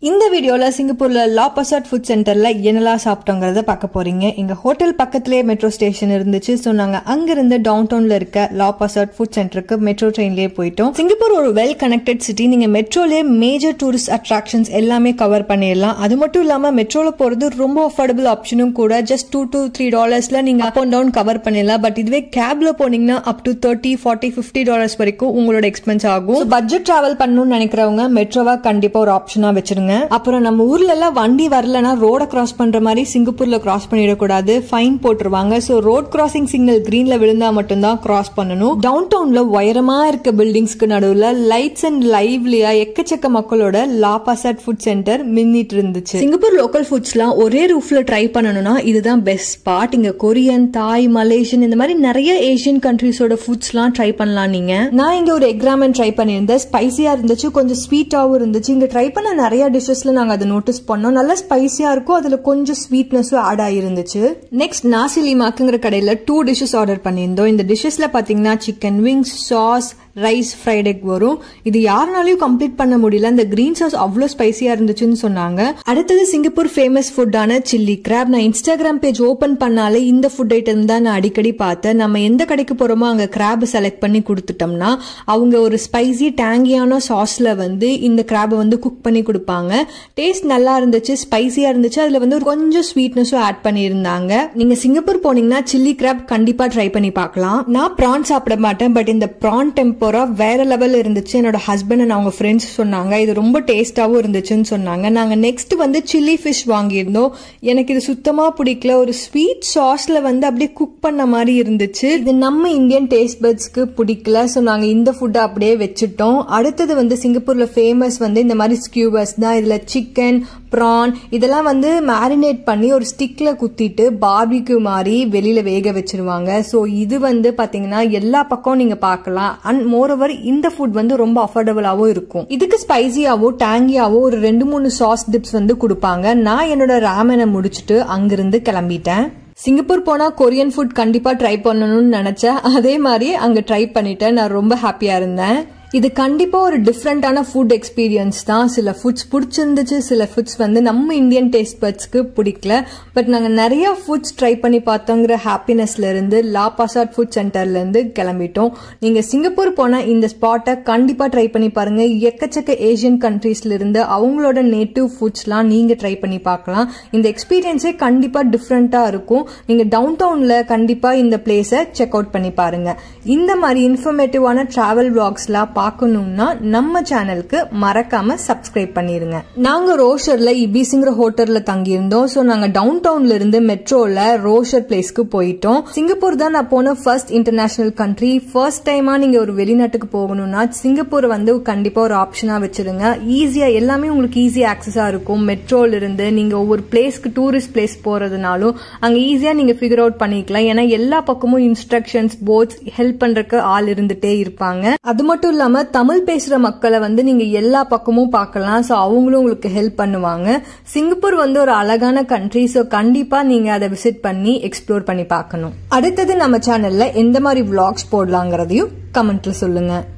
இந்த வீடியோல சிங்கப்பூர்ல லா பசாட் ஃபுட் சென்டர்ல என்னெல்லாம் சாப்பிட்டோங்கிறத பார்க்க போறீங்க. எங்க ஹோட்டல் பக்கத்திலேயே மெட்ரோ ஸ்டேஷன் இருந்துச்சு. ஸோ நாங்க அங்கிருந்து டவுன் டவுன்ல இருக்க லா பசாட் ஃபுட் சென்டருக்கு மெட்ரோ ட்ரெயின்லயே போயிட்டோம். சிங்கப்பூர் ஒரு வெல் கனெக்டட் சிட்டி. நீங்க மெட்ரோலயே மேஜர் டூரிஸ்ட் அட்ராக்ஷன்ஸ் எல்லாமே கவர் பண்ணிடலாம். அது மட்டும் இல்லாம மெட்ரோல போறது ரொம்ப அஃபோர்டபுள் ஆப்ஷனும் கூட. ஜஸ்ட் $2 to $3 நீங்க அப் அண்ட் டவுன் கவர் பண்ணிடலாம். பட் இதுவே கேப்ல போனீங்கன்னா அப் டு $30, $40, $50 வரைக்கும் உங்களோட எக்ஸ்பென்ஸ் ஆகும். பட்ஜெட் டிராவல் பண்ணணும்னு நினைக்கிறவங்க மெட்ரோவா கண்டிப்பா ஒரு ஆப்ஷனா வச்சிருங்க. அப்புறம் நம்ம ஊர்ல எல்லாம் வண்டி வரலனா ரோட கிராஸ் பண்ற மாதிரி சிங்கப்பூர்ல கிராஸ் பண்ணிடக்கூடாது, ஃபைன் போட்டுருவாங்க. சோ ரோட் கிராசிங் சிக்னல் கிரீன்ல விழுந்தா மட்டும்தான் கிராஸ் பண்ணணும். டவுன் டவுன்ல உயரமா இருக்க பில்டிங்ஸ்க்கு நடுவுல லைட்ஸ் அண்ட் லைவ்லியா எக்கச்சக்க மக்களோட லா பசாட் ஃபுட் சென்டர் மின்னிட்டு இருந்துச்சு. சிங்கப்பூர் லோக்கல் ஃபுட்ஸ்லாம் ஒரே ரூஃப்ல ட்ரை பண்ணணும்னா இதுதான் பெஸ்ட் ஸ்பாட். இங்க கொரியன், தாய், மலேசியன் இந்த மாதிரி நிறைய ஏசியன் கண்ட்ரீஸோட ஃபுட்ஸ்லாம் ட்ரை பண்ணலாம். நீங்க நான் இங்க ஒரு எக் ராமன் ட்ரை பண்ணியிருந்தேன். ஸ்பைசியா இருந்துச்சு, கொஞ்சம் ஸ்வீட்டாவும் இருந்துச்சு. இங்க ட்ரை பண்ண நிறைய டிஷஸ்ல நாங்க அதை நோட்டீஸ் பண்ணோம். நல்லா ஸ்பைசியா இருக்கும், அதுல கொஞ்சம் ஸ்வீட்னஸும் ஆட் ஆயிருந்துச்சு. நெக்ஸ்ட் நாசி லீமாக்குங்கிற கடையில 2 dishes ஆர்டர் பண்ணியிருந்தோம். இந்த டிஷஸ்ல பாத்தீங்கன்னா chicken wings, sauce, rice, fried egg வரும். இது யாருனாலையும் கம்ப்ளீட் பண்ண முடியல. இந்த கிரீன் சாஸ் அவ்வளவு ஸ்பைசியா இருந்துச்சுன்னு சொன்னாங்க. அடுத்தது சிங்கப்பூர் ஃபேமஸ் ஃபுட்டான சில்லி கிராப். நான் இன்ஸ்டாகிராம் பேஜ் ஓபன் பண்ணாலே இந்த ஃபுட் ஐட்டம் தான் நான் அடிக்கடி பார்த்தேன். நம்ம எந்த கடைக்கு போறோமோ அங்க கிராப் செலக்ட் பண்ணி கொடுத்துட்டோம்னா அவங்க ஒரு ஸ்பைசி டேங்கியான சாஸ்ல இந்த கிராபை குக் பண்ணி கொடுப்பாங்க. டேஸ்ட் நல்லா இருந்துச்சு, ஸ்பைசியா இருந்துச்சு. அதுல ஒரு கொஞ்சம் ஸ்வீட்னஸும் ஆட் பண்ணியிருந்தாங்க. நீங்க சிங்கப்பூர் போனீங்கன்னா சில்லி கிராப் கண்டிப்பா ட்ரை பண்ணி பார்க்கலாம். நான் ப்ரான் சாப்பிட மாட்டேன், பட் இந்த ப்ரான் டெம்போ வேற லெவல் இருந்துச்சு. என்னோட ஹஸ்பண்ட் அண்ட் அவங்க ஃப்ரெண்ட்ஸ் சொன்னாங்க இது ரொம்ப டேஸ்டாவும் இருந்துச்சுன்னு சொன்னாங்க. நாங்க நெக்ஸ்ட் சில்லி ஃபிஷ் வாங்கியிருந்தோம். எனக்கு இது சுத்தமா பிடிக்கல. ஒரு ஸ்வீட் சாஸ்ல அப்படியே குக் பண்ண மாதிரி இருந்துச்சு. இது நம்ம இந்தியன் டேஸ்ட் பட்ஸ்க்கு பிடிக்கல. சோ நாங்க இந்த ஃபுட்டை அப்படியே வச்சுட்டோம். அடுத்தது சிங்கப்பூர்ல ஃபேமஸ் இந்த மாதிரி ஸ்கியூவர்ஸ் தான். இதுல சிக்கன், ப்ரான் இதெல்லாம் மேரினேட் பண்ணி ஒரு ஸ்டிக்ல குத்திட்டு பார்பிக்யூ மாதிரி வெளியில வேக வச்சிருவாங்க. சோ இது பாத்தீங்கன்னா எல்லா பக்கம் நீங்க பார்க்கலாம். அண்ட் மோரோவர் இந்த ஃபுட் ரொம்ப அஃபோர்டபுளாவும் இருக்கும். இதுக்கு ஸ்பைசியாவோ டேங்கியாவோ ஒரு 2-3 சாஸ் டிப்ஸ் கொடுப்பாங்க. நான் என்னோட ராமனை முடிச்சுட்டு அங்கிருந்து கிளம்பிட்டேன். சிங்கப்பூர் போனா கொரியன் ஃபுட் கண்டிப்பா ட்ரை பண்ணணும்னு நினைச்சேன். அதே மாதிரி அங்க ட்ரை பண்ணிட்டேன். நான் ரொம்ப ஹாப்பியா இருந்தேன். இது கண்டிப்பா ஒரு டிஃப்ரெண்டான ஃபுட் எக்ஸ்பீரியன்ஸ் தான். சில ஃபுட்ஸ் பிடிச்சிருந்துச்சு, சில ஃபுட்ஸ் நம்ம இந்தியன் டேஸ்ட் பட்ஸ்க்கு பிடிக்கல. பட் நாங்க நிறைய ஃபுட்ஸ் ட்ரை பண்ணி பார்த்தோங்கிற ஹாப்பினஸ்ல இருந்து லா பசாட் ஃபுட் சென்டர்ல இருந்து கிளம்பிட்டோம். நீங்க சிங்கப்பூர் போனா இந்த ஸ்பாட்டை கண்டிப்பா ட்ரை பண்ணி பாருங்க. எக்கச்சக்க ஏசியன் கண்ட்ரீஸ்ல இருந்து அவங்களோட நேட்டிவ் ஃபுட்ஸ்லாம் நீங்க ட்ரை பண்ணி பார்க்கலாம். இந்த எக்ஸ்பீரியன்ஸே கண்டிப்பா டிஃப்ரெண்டா இருக்கும். நீங்க டவுன் டவுன்ல கண்டிப்பா இந்த பிளேஸை செக் அவுட் பண்ணி பாருங்க. இந்த மாதிரி இன்ஃபர்மேட்டிவான டிராவல் விளாக்ஸ்லாம் பார்க்கணும்னா நம்ம சேனலுக்கு மறக்காம சப்ஸ்கிரைப் பண்ணிருங்க. நாங்க ரோஷர்ல இபிசிங்கிற ஹோட்டல்ல தங்கியிருந்தோம். சோ நாங்க டவுன் டவுன்ல இருந்து மெட்ரோல ரோஷர் பிளேஸ்க்கு போயிட்டோம். சிங்கப்பூர் தான் நான் போன ஃபர்ஸ்ட் இன்டர்நேஷனல் கண்ட்ரி. ஃபர்ஸ்ட் டைமா நீங்க ஒரு வெளிநாட்டுக்கு போகணும்னா சிங்கப்பூர் கண்டிப்பா ஒரு ஆப்ஷனா வச்சிருங்க. ஈஸியா எல்லாமே உங்களுக்கு ஈஸியா ஆக்சஸா இருக்கும். மெட்ரோல இருந்து நீங்க ஒவ்வொரு பிளேஸ்க்கு டூரிஸ்ட் பிளேஸ் போறதுனாலும் அங்க ஈஸியா நீங்க ஃபிகர் அவுட் பண்ணிக்கலாம். ஏன்னா எல்லா பக்கமும் இன்ஸ்ட்ரக்ஷன்ஸ், போர்ட்ஸ், ஹெல்ப் பண்றதுக்கு ஆள் இருந்துட்டே இருப்பாங்க. அது மட்டும் இல்லாம தமிழ் பேசுற மக்களை நீங்க எல்லா பக்கமும் பார்க்கலாம். சோ அவங்களும் உங்களுக்கு ஹெல்ப் பண்ணுவாங்க. சிங்கப்பூர் ஒரு அழகான கண்ட்ரி. சோ கண்டிப்பா நீங்க அதை விசிட் பண்ணி எக்ஸ்ப்ளோர் பண்ணி பார்க்கணும். அடுத்தது நம்ம சேனல்ல எந்த மாதிரி விளாக்ஸ் போடலாங்கிறதையும் கமெண்ட்ல சொல்லுங்க.